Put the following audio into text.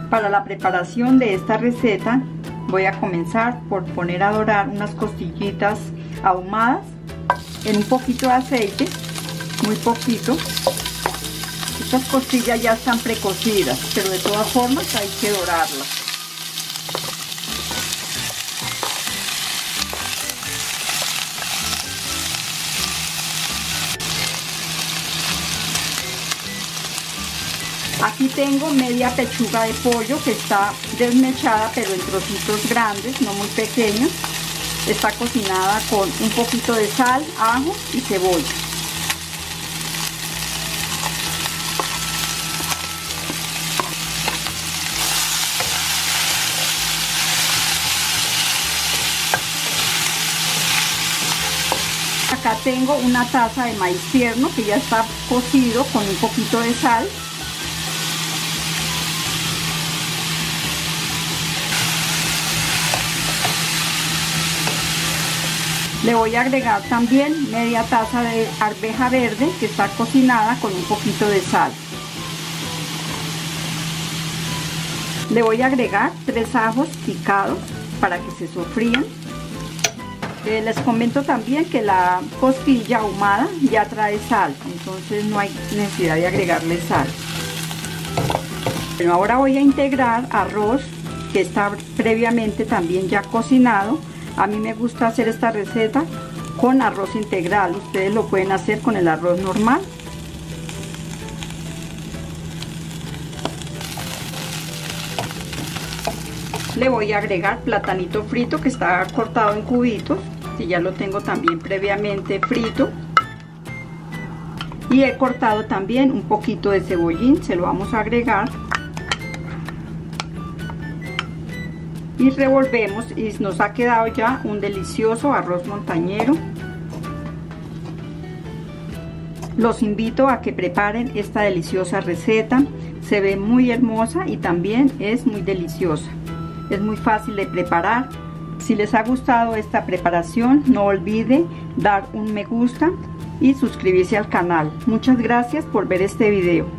Para la preparación de esta receta voy a comenzar por poner a dorar unas costillitas ahumadas en un poquito de aceite, muy poquito. Estas costillas ya están precocidas, pero de todas formas hay que dorarlas. Aquí tengo media pechuga de pollo que está desmechada, pero en trocitos grandes, no muy pequeños. Está cocinada con un poquito de sal, ajo y cebolla. Acá tengo una taza de maíz tierno que ya está cocido con un poquito de sal. Le voy a agregar también media taza de arveja verde que está cocinada con un poquito de sal. Le voy a agregar 3 ajos picados para que se sofrían. Les comento también que la costilla ahumada ya trae sal, entonces no hay necesidad de agregarle sal. Bueno, ahora voy a integrar arroz que está previamente también ya cocinado. A mí me gusta hacer esta receta con arroz integral, ustedes lo pueden hacer con el arroz normal. Le voy a agregar platanito frito que está cortado en cubitos, que ya lo tengo también previamente frito. Y he cortado también un poquito de cebollín, se lo vamos a agregar. Y revolvemos y nos ha quedado ya un delicioso arroz montañero. Los invito a que preparen esta deliciosa receta, se ve muy hermosa y también es muy deliciosa. Es muy fácil de preparar. Si les ha gustado esta preparación, no olviden dar un me gusta y suscribirse al canal. Muchas gracias por ver este video.